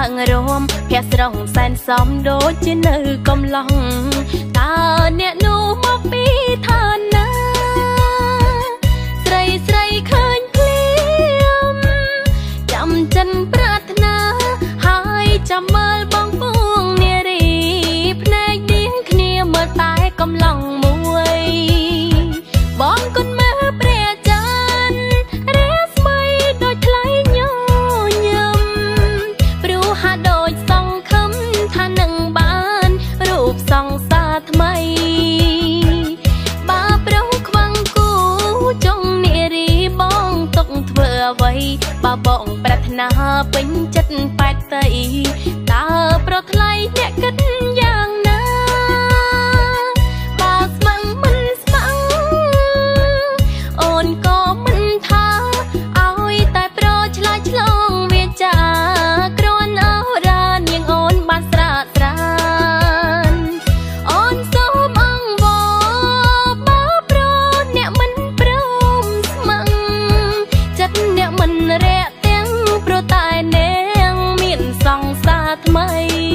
ឡើងរំភ័ក្រស្រងសែនសំដូចជានៅកំឡុងតើអ្នកនោះមកពីឋានណាស្រីស្រីឃើញភ្លាមចាំចិនប្រាថ្នាហើយចាំមើលបងពួងនារីភ្នែកដៀងគ្នាមើលតែកំឡុងមួយបងគុណមើលព្រះច័ន្ទរាស្មីដូចថ្លៃញញឹមព្រោះហាក់ដូចសង្ឃឹមថានឹងបានរូបសង្សារថ្មីបើប្រុសខ្វាំងគូចុងនារីបងទុកធ្វើអ្វីបើបងប្រាថ្នាពេញចិត្តបែកតីតើប្រថ្លៃអ្នកគិតយ៉ាងណាបើស្មឹងមិនស្មឹងអូនក៏មិនថាឲ្យតែប្រឆ្លើយឆ្លងវាចាគ្រាន់អរ៉ានាងអូនបានស្រាតស្រានអូនសូមអង្វរបើប្រអ្នកមិនព្រមស្មឹងចិត្តអ្នកមិនរាក់ទាំងព្រោះតែនាងមានសង្សារថ្មី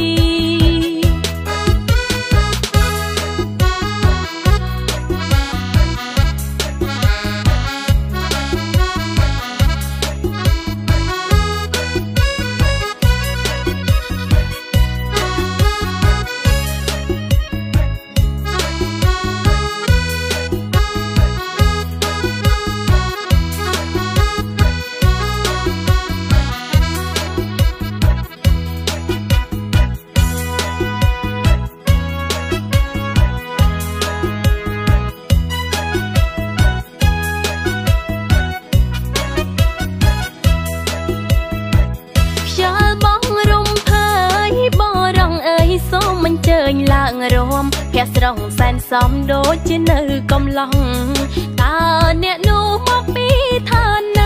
ឡើងរំភ័ក្រស្រងសែនសំដូចជានៅកំឡុងតើអ្នកនោះមកពីឋានណា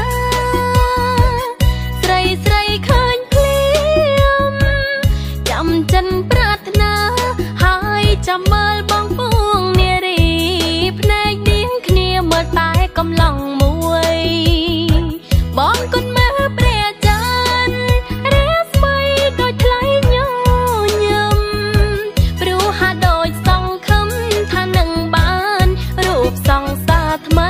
ស្រីស្រីឃើញភ្លាមចាំចិនប្រាថ្នាហើយចាំមើលបងពួងនារីភ្នែកដៀងគ្នាមើលតែកំឡុងមួយបងគុណមើលព្រះច័ន្ទរាស្មីដូចថ្លៃញញឹមព្រោះហាក់ដូចសង្ឃឹមថានឹងបានរូបសង្សារថ្មី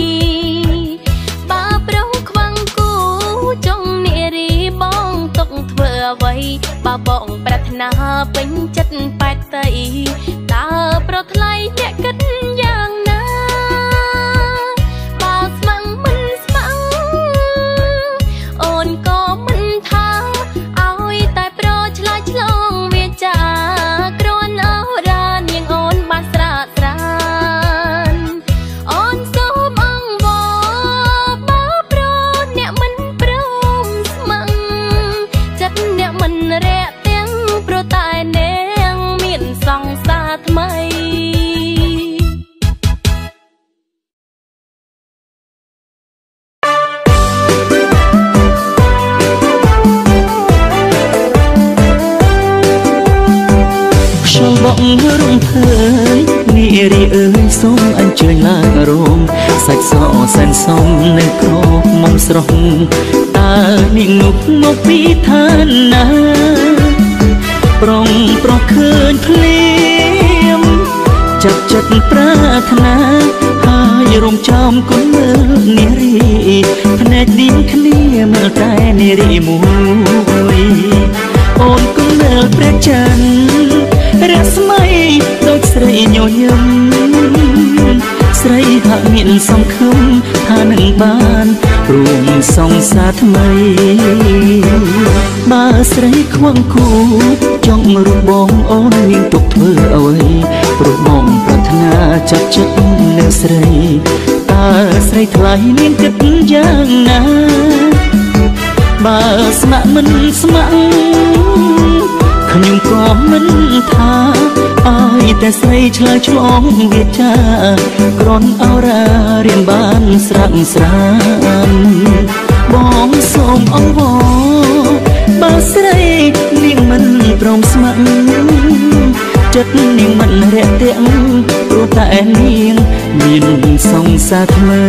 បើប្រុសខ្វាំងគូចុងនារីបងទុកធ្វើអ្វីបើបងប្រាថ្នាពេញចិត្តបែកតីតើប្រថ្លៃអ្នកគិតយ៉ាងណាបើស្មឹងមិនស្មឹងអូនក៏មិនថាឲ្យតែប្រឆ្លើយឆ្លងវាចាគ្រាន់អរ៉ានាងអូនបានស្រាតស្រានអូនសូមអង្វរបើប្រអ្នកមិនព្រមស្មឹងចិត្តអ្នកមិនរាក់ទាំងព្រោះតែនាងមានសង្សារថ្មីបងរំភើយនារីអើយសូមអញ្ជើញឡើងរោមសាច់សសែនសំនៅក្រមុំស្រស់តើនាងនោះមកពីឋានណាប្រុងប្រុសឃើញភ្លាមចាប់ចិត្តប្រាថ្នាហើយរំចំគុណមើលនារីភ្នែកឌីងគ្នាមើលតែនារីមួយអូនគុណមើលព្រះច័ន្ទរាស្មីដូចស្រីញញឹមស្រីហាក់មានសង្ឃឹមថានឹងបានរួមសង្សារថ្មីបើស្រីខ្វាំងគូចង់រូបបងអូននាងទុកធ្វើអ្វីព្រោះបងប្រាថ្នាចាប់ចិត្តនឹងស្រីតើស្រីថ្លៃនាងគិតយ៉ាងណាបើស្ម័គ្រមិនស្ម័គ្រខ្ញុំក៏មិនថាឲ្យតែស្រីឆ្លើយឆ្លងវាចាគ្រាន់អរ៉ារៀនបានស្រាក់ស្រានបងសូមអង្វរបើស្រីនាងមិនព្រមស្ម័គ្រចិត្តនាងមិនរាក់ទាក់ព្រោះតែនាងមានសង្សារថ្មី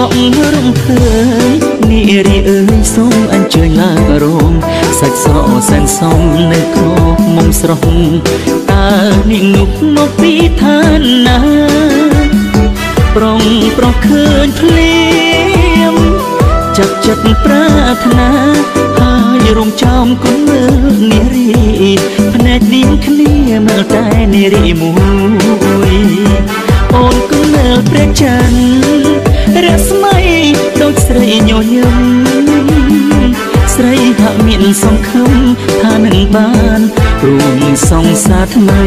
បងរំភើយនារីអើយសូមអញ្ជើញឡើងរោមសាច់សោសែនសំនៅក្រមុំស្រស់តើនាងនោះមកពីឋានណាប្រុងប្រុសឃើញភ្លាមចាប់ចិត្តប្រាថ្នាហើយរំចំគុណមើលនារីភ្នែកនាងគ្នាមើលតែនារីមួយអូនគុណមើលព្រះច័ន្ទរស្មីដូចស្រីញញឹមស្រីហាក់មានសង្ឃឹមថានឹងបានរួមសង្សារថ្មី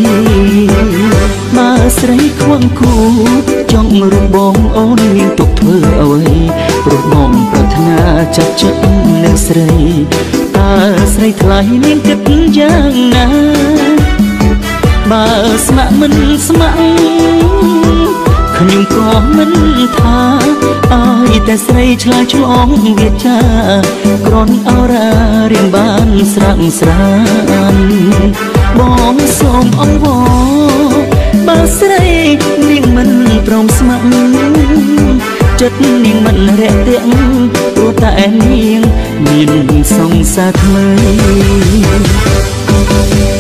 បើស្រីខ្វងគូចង់របងអូនមានទុកធ្វើអ្វីព្រោះបងប្រាថ្នាចាប់ចិត្តនៅស្រីតើស្រីថ្លៃមានគិតយ៉ាងណាបើស្ម័គ្រមិនស្ម័គ្រខ្ញុំក៏មិនថាអើយតែស្រីឆ្លើយឆ្លងវាចាគ្រាន់អរារៀងបានស្រាក់ស្រានបងសូមអង្វរបើស្រីនាងមិនព្រមស្ម័គ្រចិត្តនាងមិនរាក់ទាក់ព្រោះតែនាងមានសង្សារថ្មី